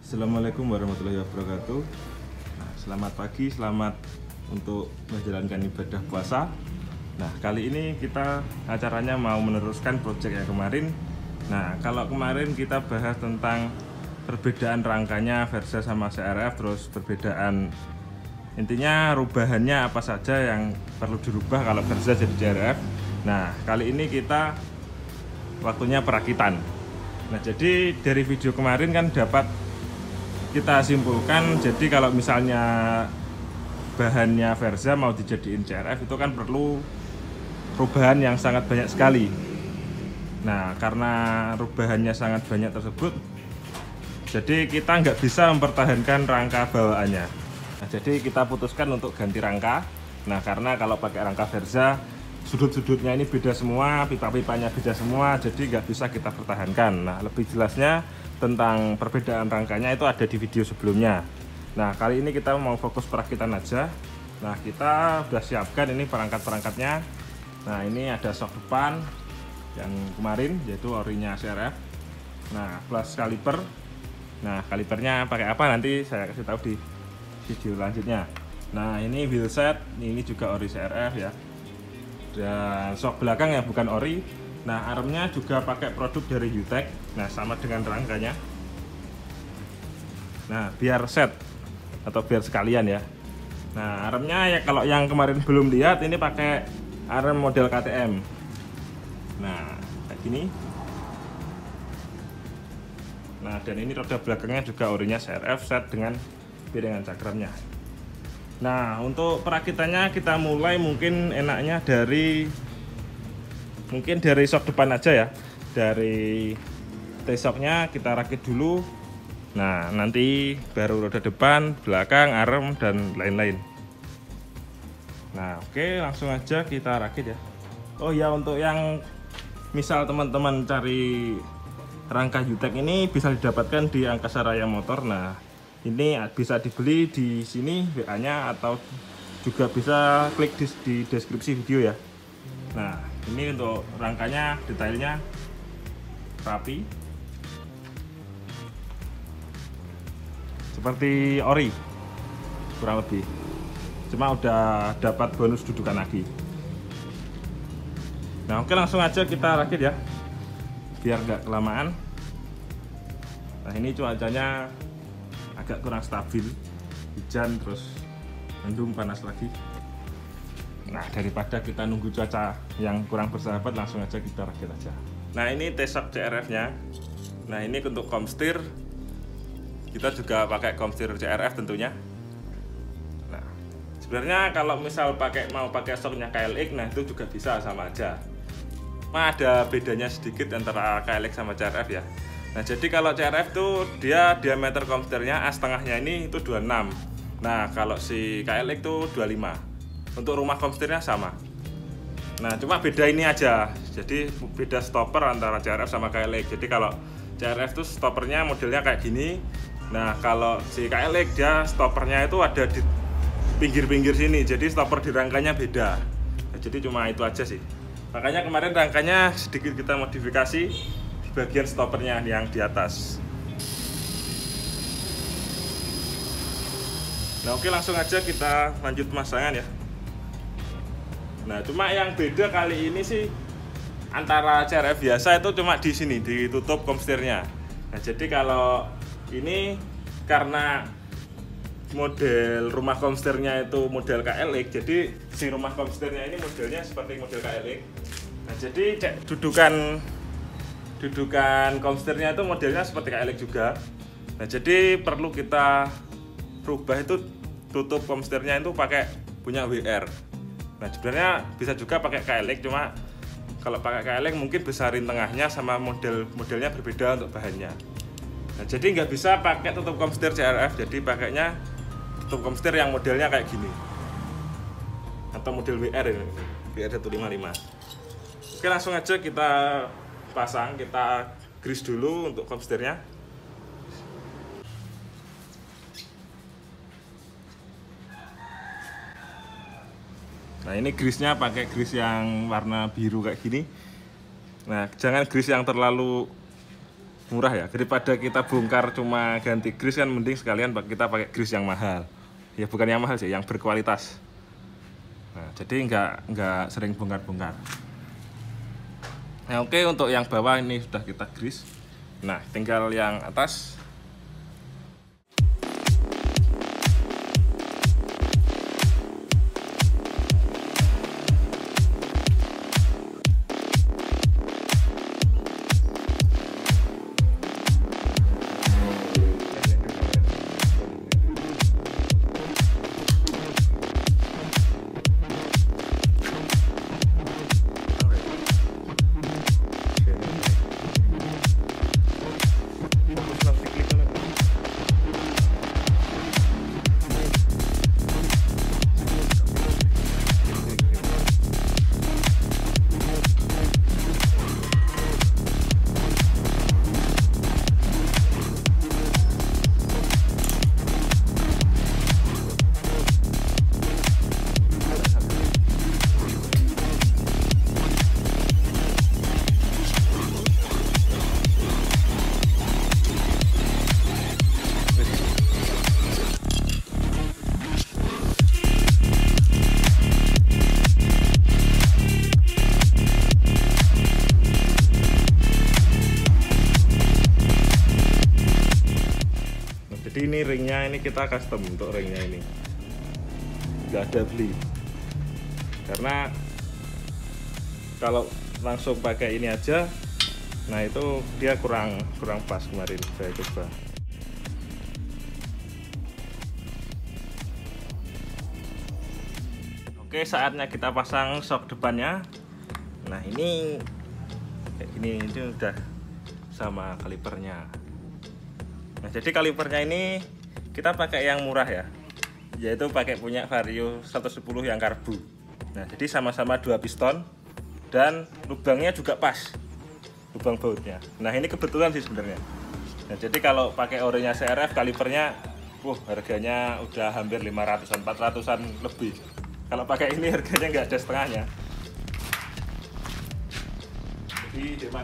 Assalamualaikum warahmatullahi wabarakatuh. Nah, selamat pagi, selamat untuk menjalankan ibadah puasa. Nah, kali ini kita acaranya mau meneruskan project yang kemarin. Nah, kalau kemarin kita bahas tentang perbedaan rangkanya Versa sama CRF, terus perbedaan intinya rubahannya apa saja yang perlu dirubah kalau Versa jadi CRF. Nah, kali ini kita waktunya perakitan. Nah, jadi dari video kemarin kan dapat kita simpulkan, jadi kalau misalnya bahannya Versa mau dijadiin CRF itu kan perlu perubahan yang sangat banyak sekali. Nah, karena perubahannya sangat banyak tersebut, jadi kita nggak bisa mempertahankan rangka bawaannya. Nah, jadi kita putuskan untuk ganti rangka. Nah, karena kalau pakai rangka Versa, sudut-sudutnya ini beda semua, pipa-pipanya beda semua, jadi nggak bisa kita pertahankan. Nah, lebih jelasnya tentang perbedaan rangkanya itu ada di video sebelumnya. Nah, kali ini kita mau fokus perakitan aja. Nah, kita udah siapkan ini perangkat-perangkatnya. Nah, ini ada shock depan yang kemarin yaitu orinya CRF. Nah, plus kaliper. Nah, kalipernya pakai apa nanti saya kasih tahu di video lanjutnya. Nah, ini wheel set, ini juga ori CRF ya. Dan shock belakang yang bukan ori. Nah, armnya juga pakai produk dari UTEC. Nah, sama dengan rangkanya. Nah, biar set atau biar sekalian ya. Nah, armnya ya kalau yang kemarin belum lihat, ini pakai arm model KTM. Nah, kayak gini. Nah, dan ini roda belakangnya juga orinya CRF set dengan piringan cakramnya. Nah, untuk perakitannya kita mulai mungkin enaknya dari shock depan aja ya. Dari T-shocknya kita rakit dulu. Nah, nanti baru roda depan, belakang, arm, dan lain-lain. Nah, oke, langsung aja kita rakit ya. Oh ya, untuk yang misal teman-teman cari rangka UTEC ini bisa didapatkan di Angkasa Raya Motor. Nah, ini bisa dibeli di sini WA-nya atau juga bisa klik di deskripsi video ya. Nah, ini untuk rangkanya detailnya rapi seperti ori kurang lebih, cuma udah dapat bonus dudukan lagi. Nah, oke, langsung aja kita rakit ya biar nggak kelamaan. Nah, ini cuacanya agak kurang stabil, hujan terus mendung, panas lagi. Nah, daripada kita nunggu cuaca yang kurang bersahabat, langsung aja kita rakit aja. Nah, ini T-shock CRF nya. Nah, ini untuk komstir kita juga pakai komstir CRF tentunya. Nah, sebenarnya kalau misal mau pakai shocknya KLX, nah itu juga bisa, sama aja. Nah, ada bedanya sedikit antara KLX sama CRF ya. Nah, jadi kalau CRF tuh dia diameter komstirnya as tengahnya ini itu 26. Nah, kalau si KLX tuh 25. Untuk rumah komstirnya sama. Nah, cuma beda ini aja. Jadi beda stopper antara CRF sama KLX. Jadi kalau CRF tuh stoppernya modelnya kayak gini. Nah, kalau si KLX dia stoppernya itu ada di pinggir-pinggir sini. Jadi stopper di rangkanya beda. Nah, jadi cuma itu aja sih. Makanya kemarin rangkanya sedikit kita modifikasi di bagian stoppernya yang di atas. Nah, oke, langsung aja kita lanjut pemasangan ya. Nah, cuma yang beda kali ini sih antara CRF biasa itu cuma di sini ditutup komstirnya. Nah, jadi kalau ini karena model rumah komstirnya itu model KLX, jadi si rumah komstirnya ini modelnya seperti model KLX. Nah, jadi dudukan komstirnya itu modelnya seperti KLX juga. Nah, jadi perlu kita rubah itu tutup komstirnya itu pakai punya WR. Nah, sebenarnya bisa juga pakai KLX, cuma kalau pakai KLX mungkin besarin tengahnya sama modelnya berbeda untuk bahannya. Nah, jadi nggak bisa pakai tutup komstir CRF, jadi pakainya tutup komstir yang modelnya kayak gini atau model WR ini, WR 155. Oke, langsung aja kita pasang, kita grease dulu untuk komstirnya. Nah, ini grease-nya pakai grease yang warna biru kayak gini. Nah, jangan grease yang terlalu murah ya, daripada kita bongkar cuma ganti grease kan mending sekalian kita pakai grease yang mahal. Ya bukan yang mahal sih, yang berkualitas. Nah, jadi nggak sering bongkar-bongkar. Nah, oke, untuk yang bawah ini sudah kita grease. Nah, tinggal yang atas. Jadi ini ringnya ini kita custom untuk ringnya ini, nggak ada beli, karena kalau langsung pakai ini aja, nah itu dia kurang pas. Kemarin saya coba. Oke, saatnya kita pasang shock depannya. Nah ini kayak gini, ini udah sama kalipernya. Nah, jadi kalipernya ini kita pakai yang murah ya, yaitu pakai punya Vario 110 yang karbu. Nah, jadi sama-sama 2 piston dan lubangnya juga pas, lubang bautnya. Nah, ini kebetulan sih sebenarnya. Nah, jadi kalau pakai orinya CRF kalipernya, harganya udah hampir 500-an, 400-an lebih. Kalau pakai ini harganya nggak ada setengahnya. Jadi hemat.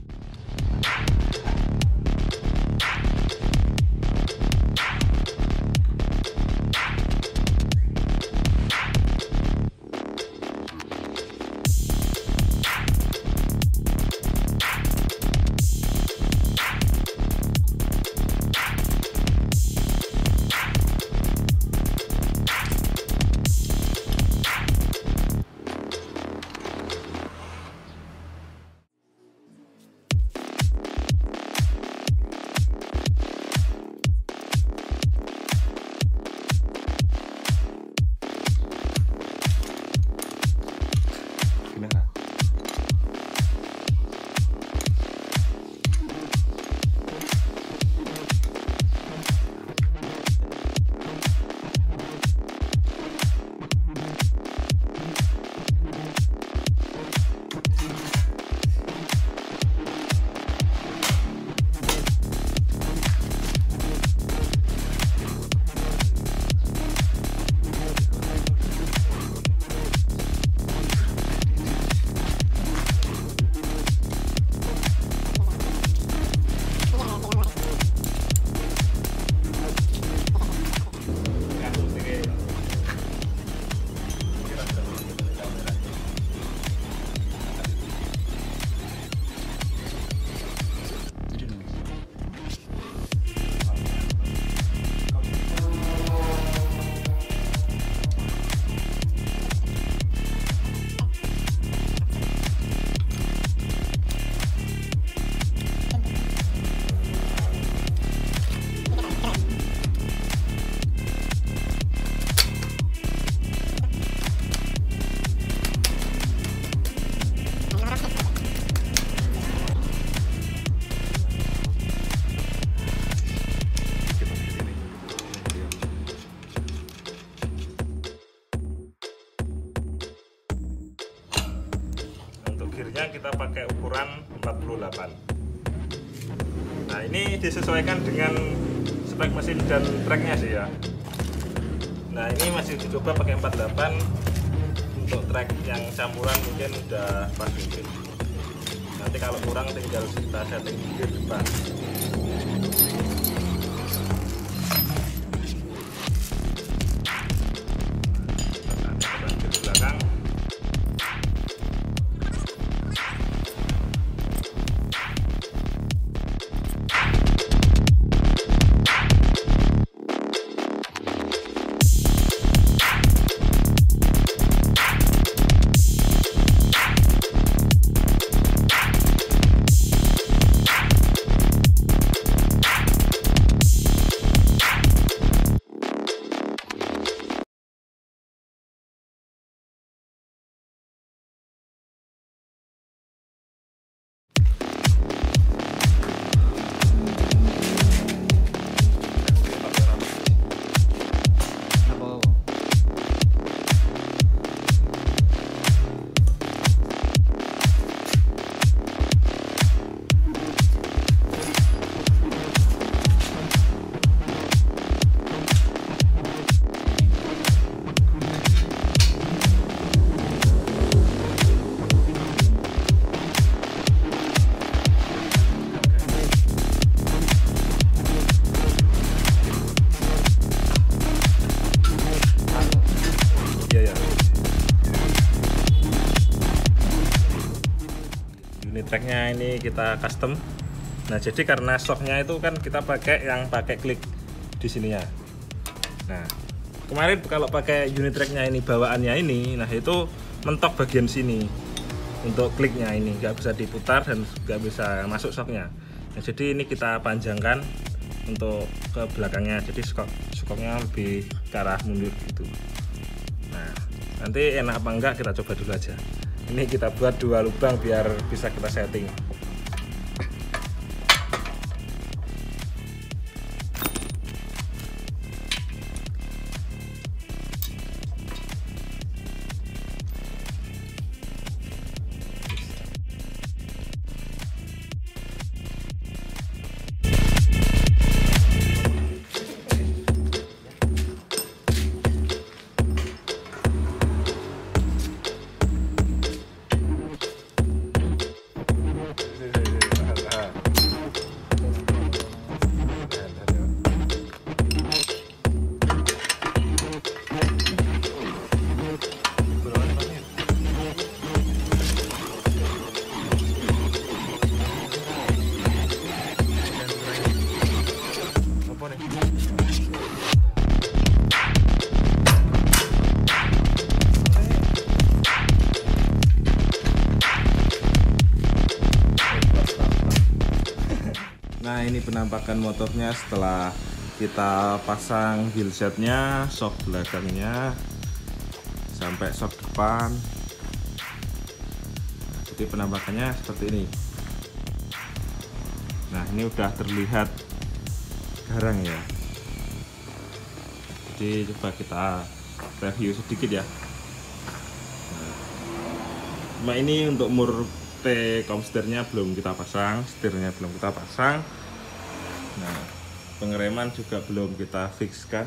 gearnya kita pakai ukuran 48. Nah, ini disesuaikan dengan spek mesin dan treknya sih ya. Nah, ini masih dicoba pakai 48. Untuk trek yang campuran mungkin udah pas mungkin. Nah, Nanti kalau kurang tinggal kita setting di depan. Di belakang. Unit tracknya ini kita custom. Nah, jadi karena shocknya itu kan kita pakai yang pakai klik di sininya. Nah, kemarin kalau pakai unit tracknya ini bawaannya ini, nah itu mentok bagian sini untuk kliknya ini nggak bisa diputar dan nggak bisa masuk shocknya. Nah, jadi ini kita panjangkan untuk ke belakangnya, jadi shocknya lebih ke arah mundur gitu. Nah, nanti enak apa enggak kita coba dulu aja. Ini kita buat 2 lubang biar bisa kita setting. Nah, ini penampakan motornya setelah kita pasang wheelsetnya, shock belakangnya sampai shock depan. Nah, jadi penampakannya seperti ini. Nah, ini udah terlihat garang ya. Jadi coba kita review sedikit ya. Nah, ini untuk mur T-Comsternya belum kita pasang, setirnya belum kita pasang. Nah, pengereman juga belum kita fixkan.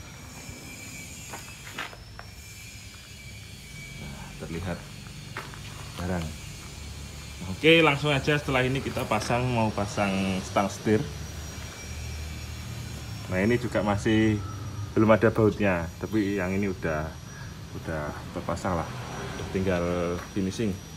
Nah, terlihat garang. Oke, langsung aja setelah ini kita mau pasang stang setir. Nah, ini juga masih belum ada bautnya, tapi yang ini udah terpasang lah, tinggal finishing.